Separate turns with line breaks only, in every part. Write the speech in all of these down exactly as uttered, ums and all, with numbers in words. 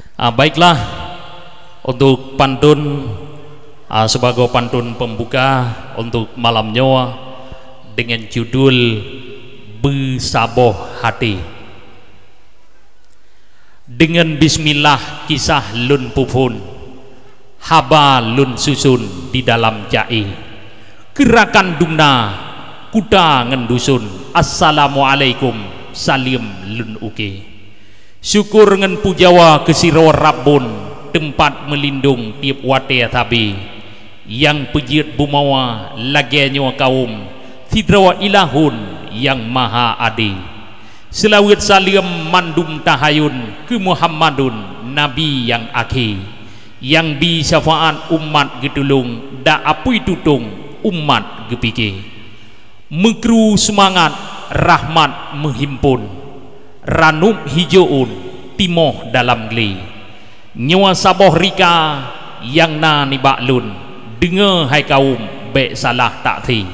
Ah, baiklah, untuk pantun ah, sebagai pantun pembuka untuk malamnya dengan judul Bersaboh Hati. Dengan bismillah kisah lun pupun, haba lun susun di dalam jai, gerakan dumna kuda ngendusun, assalamualaikum salim lun uke. Syukur ngen pujawa kesiro Rabbun, tempat melindung tiap wate tabi, yang pejiat bumawa lagianyo kaum, fidrawa ilahun yang maha adi. Selawat salim mandum tahayun ke Muhammadun Nabi yang akhir, yang bi syafaat umat getulung da apui tutung umat gepike. Mekru semangat rahmat menghimpun, ranum hijoun timoh dalam geli, nyawa saboh rika yang na ni baklun, dengar hai kaum bek salah tak thi.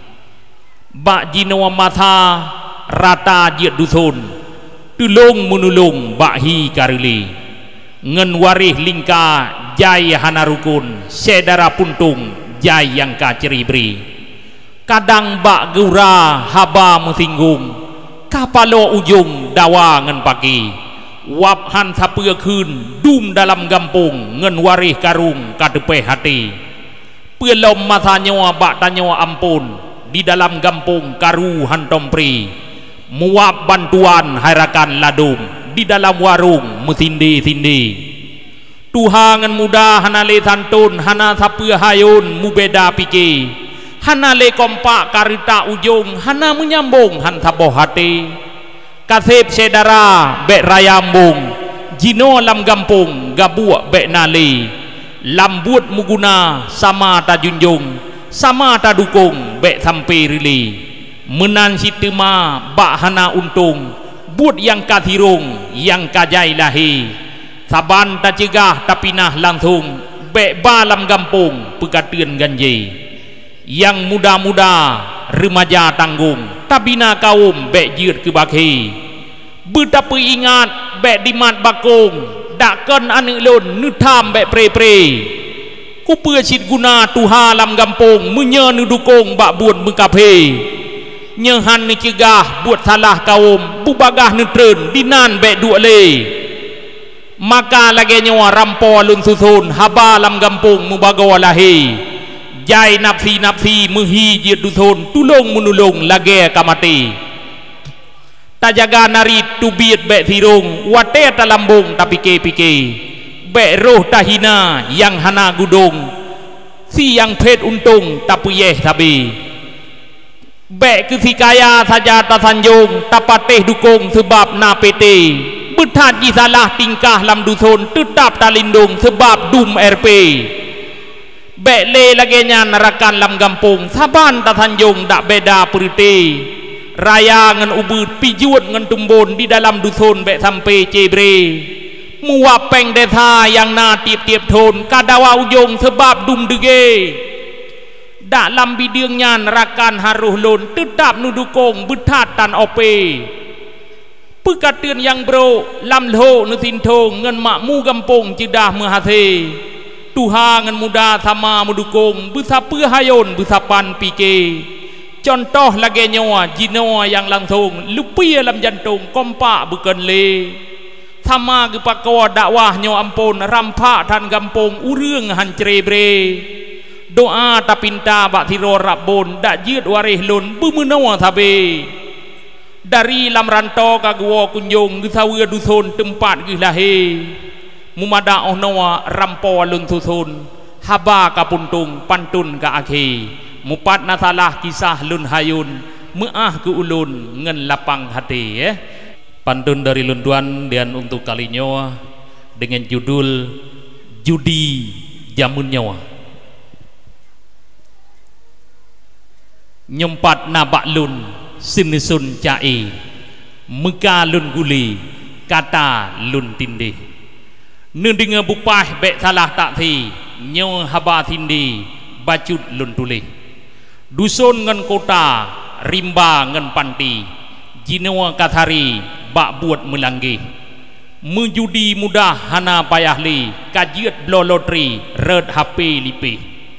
Bak jinawa mata rata jiat dusun, tulung menulung bakhi karili, ngen warih lingka jai hana rukun, sedara puntung jai yang ka ceribri. Kadang bak geura haba mesinggung, kapalo ujung dawa ngen pagi, wap han sapua kun dum dalam gampung ngen warih karung kadepe hati. Pelom masa nyawa bak tanyawa ampun, di dalam gampung karu hantom pri, muap bantuan harakan ladum, di dalam warung mesindi-sindi. Tuhangan muda hana le santun, hana sapua hayun mubeda piki, hana le kompak karita ujung, hana menyambung han saboh hati. Kasep sedara bek rayambung, jino lam gampung gabuak bek nali, lambut muguna sama ta junjung, sama ta dukung bek sampai rili. Menan sitima bak hana untung, buat yang kathirung yang kajai lahi, saban ta cegah tapi nah langsung bek balam gampung pekatian ganji. Yang muda-muda remaja tanggung, tabina kaum bek jirt ke baki. Betapa ingat bek dimat bakung, dakkan anik lun nutam bek pre-pre. Kupua sit guna tuha lam gampung, menye nudukung bak buat mengkape. Nyehan ni cegah buat salah kaum, bubagah nutren dinan bek dua le. Maka lagi nyawa rampo lun susun, haba lam gampung mubagawa lahi. Jai nafsi-nafsi mehi jiat dusun, tulung menulung lage kamati. Tajaga narit tubiat bek thirung, wate talambung tapi ke-pike. Bek roh tahina yang hana gudung, si yang pet untung tapi yeh tabi. Bek kesikaya saja tasanjung, tapateh dukung sebab na pete. Bethat salah tingkah lam dusun, tetap talindung sebab dum R P. Bek le lagi narakan lam gampung, saban tasanjung dak beda periti. Raya ngan ubud pijuat ngan tumbon di dalam dusun bek sampai cebre. Muapeng desa yang na tiap-tiap thon, kadawa ujung sebab dum dege. Dak lam bidingnya narakan haruh lun, tetap nudukung bethat tan ope. Pekatian yang bro lam lo nusintong ngan makmu gampung cedah mehase. Tuhangan muda sama mendukung, besapa hayun besapan pike. Contoh lagi nyawa jino yang langsung lupi dalam jantung kompak bukan le. Sama gepakawa dakwah nyawa ampun rampak dan gampung urang hancre bre. Doa tapinta bak thiro Rabbun dak jiat warih lun bumenawa sabe. Dari lam rantau kagwa kunjung gesawa dusun tempat gilahe. Mumada ohnawa rampo lun susun, haba kapuntung pantun ka akhi. Mupat nasalah kisah lun hayun, meah ke ulun ngen lapang hati ya. Pantun dari lun tuan dan untuk kalinya dengan judul Judi Jamun Nyawa. Nyempat nabak lun sinisun cai, meka lun guli kata lun tindih. Nendinga bupah bek salah tak thi, nyo haba tindi bacut lun tulih. Dusun ngan kota rimba ngan panti, jinawa kathari bak buat melanggi. menjudi mudah hana payah li kajiat blolotri red H P lipi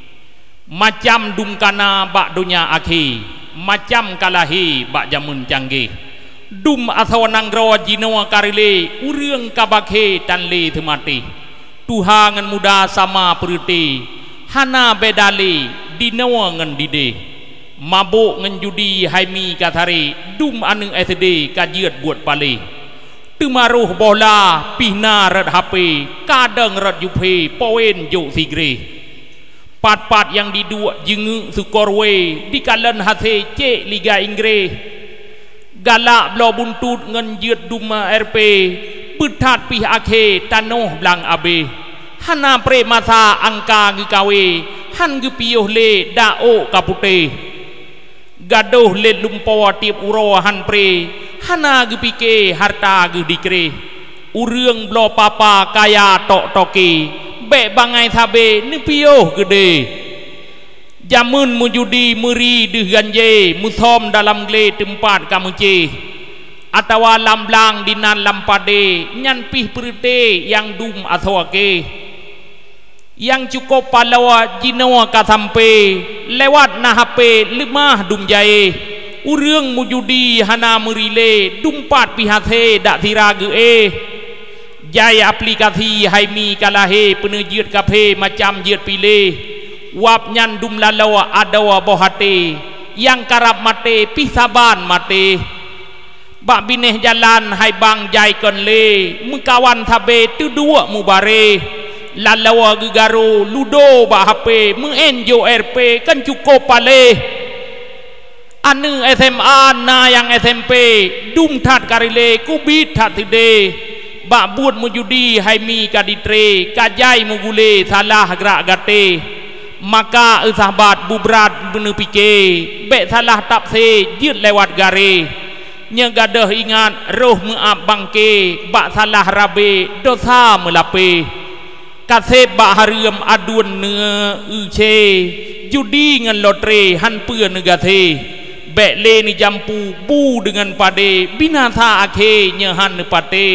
macam dumkana bak dunia akhi macam kalahi bak jamun canggih dum athawanang rawa jinawa karile urang kabakhe tanle themati tuha ngan muda sama perti hana bedali dinawa ngan dide mabuk ngan judi haimi kathari dum anu S D kajiat buat pale temaruh bola pihna red H P kadang red yupe poen jo sigre pat-pat yang didua jengu sukorwe di kalen hase cek Liga Inggris galak blo buntut ngan jiet duma R P betat pih akhe tanoh blang abe hana pre masa angka gikawe han gepioh le dao kapute gadoh le lumpo tiap uro han pre hana gepike harta gedikre urang blo papa kaya tok toki be bangai thabe nepioh gede jamun mujudi muri deh ganje muthom dalam gle tempat kamu ce atawa lamblang dinan lampade nyan pih perite yang dum athwake yang cukup palawa jinawa kasampe lewat na H P lemah dum jae urang mujudi hana murile dumpat pihate dak tirage e jaya aplikasi haimi kalahe penejiat kafe macam jiat pilih wap nyan dum lalawa adawa bohate yang karap mate pisaban mate bak bineh jalan hai bang jai kon le mukawan thabe tu dua mubare lalawa gegaro ludo bak H P mengenjo R P kan cukup pale anu S M A na yang S M P dum that karile kubit that tide bak buat mujudi haimi kaditre kajai mugule salah gerak gate maka sahabat bubrat benepike be salah tapse jiet lewat gare nyegadah ingat roh meap bangke bak salah rabe dosa melape kasep bak hariam adun ne uce judi ngan lotre han peur negate be le ni jampu bu dengan pade binasa akhe nyehan nepate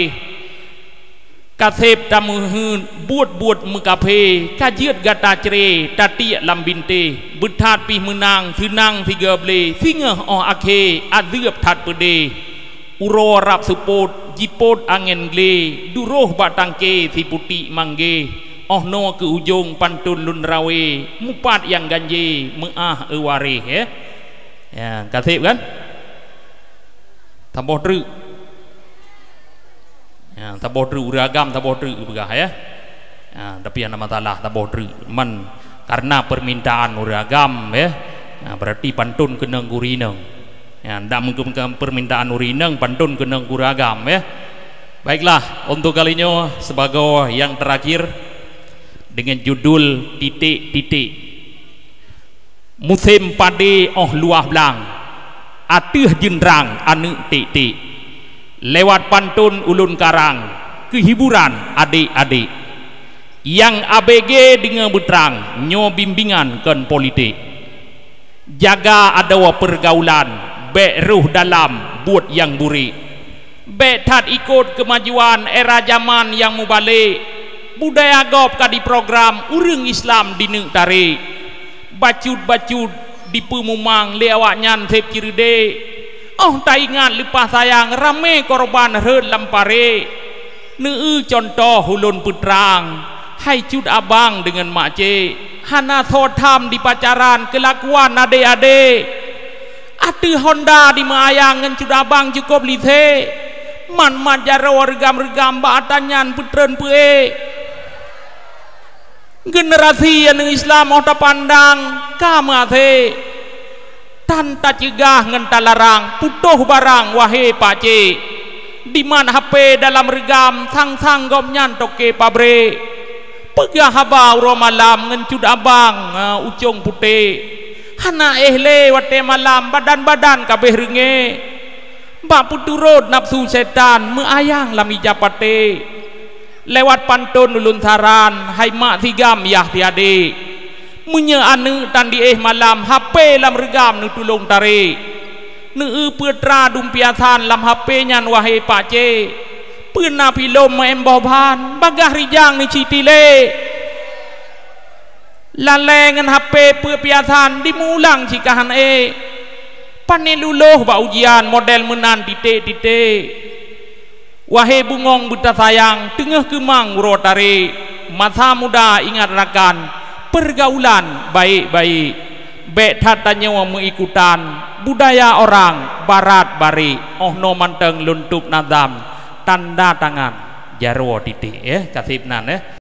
kasep tamuhun buat-buat mekape kajiat gata cere tati lambinte betat pih menang sinang tiga ble singa oh akhe aziab that pede uro rap supot jipot angin gle duroh batangke si puti mangge oh no ke ujung pantun lun rawe mupat yang ganje meah eware ya ya kasep kan tambah dru ya taboh dru uragam taboh dru begah ya ya tapi yang nama talah taboh dru man karena permintaan uragam ya nah, berarti pantun kena gurineng ya ndak mungkin permintaan urineng pantun kena uragam ya baiklah untuk kalinya sebagai yang terakhir dengan judul titik-titik musim pade oh luah blang atih jendrang anu titik lewat pantun ulun karang kehiburan adik-adik yang A B G dengan beterang nyo bimbingan kan politik jaga adawa pergaulan be ruh dalam buat yang buri be tat ikut kemajuan era zaman yang mubalik budaya gop ka di program urang Islam di neuk tarik bacut-bacut di pemumang lewat nyan sep cirede oh tak ingat lepas sayang rame korban herd lampare neu contoh hulun putrang hai cut abang dengan mak cik hana thotam di pacaran kelakuan ade-ade atu Honda di mayang ngan cut abang cukup lithe man man jaro regam-regam batanyan putren pue generasi yang Islam oh tak pandang kamathe tanta cegah ngenta larang putuh barang wahai pakcik di mana H P dalam regam sang-sang gom nyantok ke pabre pegah habau ro malam ngencud abang uh, ucung putih hana ehle wate malam badan-badan kabeh renge bak puturut nafsu setan meayang lami japate lewat pantun ulun saran hai mak tigam yah tiade munya anu tandi eh malam H P lam regam nu tulung tarik nu putra dum piasan lam H P nyan wahai pakcik pernah pilom emboban bagah rijang ni citile lalengan H P perpiasan dimulang cikahan e paneluluh ba ujian model menan titik-titik wahai bungong buta sayang tengah kemang rotari masa muda ingat rakan pergaulan baik-baik bek tatanya mengikutan budaya orang barat bari oh no manteng luntup nadam tanda tangan jarwo titik ya kasih nan ya